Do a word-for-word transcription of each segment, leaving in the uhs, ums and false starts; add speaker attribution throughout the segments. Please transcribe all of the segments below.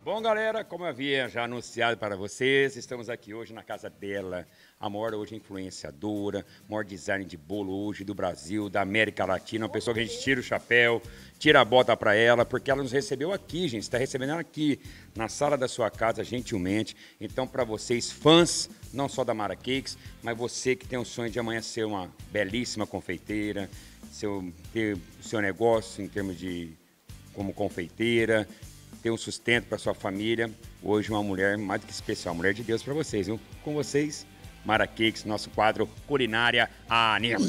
Speaker 1: Bom, galera, como eu havia já anunciado para vocês, estamos aqui hoje na casa dela, a maior hoje influenciadora, maior design de bolo hoje do Brasil, da América Latina, uma pessoa que a gente tira o chapéu, tira a bota para ela, porque ela nos recebeu aqui, gente, está recebendo ela aqui, na sala da sua casa, gentilmente. Então, para vocês, fãs, não só da Mara Cakes, mas você que tem o sonho de amanhã ser uma belíssima confeiteira, seu, ter o seu negócio em termos de como confeiteira, ter um sustento para sua família. Hoje uma mulher mais do que especial, mulher de Deus para vocês, viu? Com vocês, Mara Cakes, nosso quadro Culinária Anime.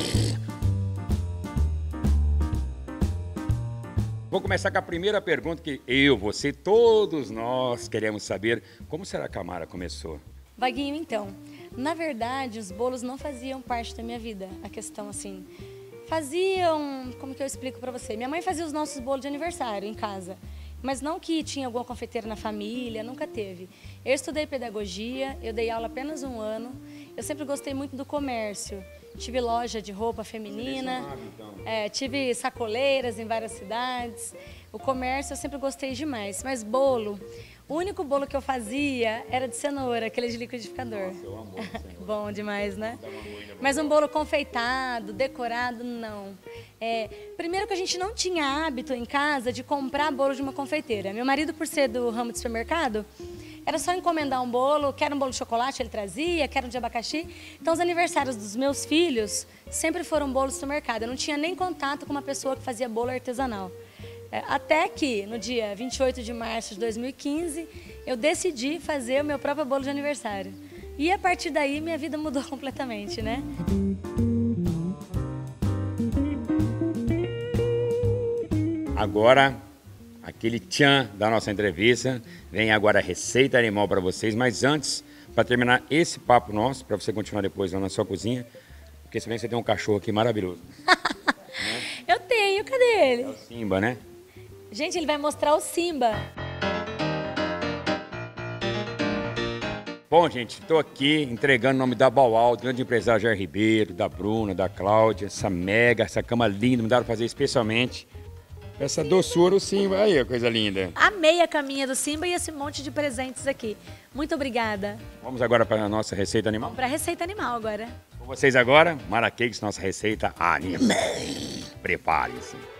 Speaker 1: Vou começar com a primeira pergunta que eu, você, todos nós queremos saber. Como será que a Mara começou?
Speaker 2: Vaguinho, então, na verdade, os bolos não faziam parte da minha vida. A questão, assim, faziam... Como que eu explico para você? Minha mãe fazia os nossos bolos de aniversário em casa. Mas não que tinha alguma confeiteira na família, nunca teve. Eu estudei pedagogia, eu dei aula apenas um ano. Eu sempre gostei muito do comércio. Tive loja de roupa feminina, é, tive sacoleiras em várias cidades. O comércio eu sempre gostei demais, mas bolo... O único bolo que eu fazia era de cenoura, aquele de liquidificador.
Speaker 1: Nossa, eu amo bolo de cenoura.
Speaker 2: Bom demais, né? Mas um bolo confeitado, decorado, não. É, primeiro que a gente não tinha hábito em casa de comprar bolo de uma confeiteira. Meu marido, por ser do ramo de supermercado, era só encomendar um bolo, quer um bolo de chocolate, ele trazia, quer um de abacaxi. Então, os aniversários dos meus filhos sempre foram bolos do supermercado. Eu não tinha nem contato com uma pessoa que fazia bolo artesanal. Até que, no dia vinte e oito de março de dois mil e quinze, eu decidi fazer o meu próprio bolo de aniversário. E a partir daí, minha vida mudou completamente, né?
Speaker 1: Agora, aquele tchan da nossa entrevista, vem agora a receita animal para vocês. Mas antes, para terminar esse papo nosso, para você continuar depois lá na sua cozinha, porque se bem que você tem um cachorro aqui maravilhoso.
Speaker 2: Né? Eu tenho, cadê ele?
Speaker 1: É o Simba, né?
Speaker 2: Gente, ele vai mostrar o Simba.
Speaker 1: Bom, gente, estou aqui entregando o nome da Baual, grande empresário Jair Ribeiro, da Bruna, da Cláudia, essa mega, essa cama linda, me deram fazer especialmente. Essa doçura, o Simba, aí, coisa linda.
Speaker 2: Amei a caminha do Simba e esse monte de presentes aqui. Muito obrigada.
Speaker 1: Vamos agora para a nossa receita animal?
Speaker 2: Vamos para a receita animal agora.
Speaker 1: Com vocês agora, Mara Cakes, nossa receita animal. Prepare-se.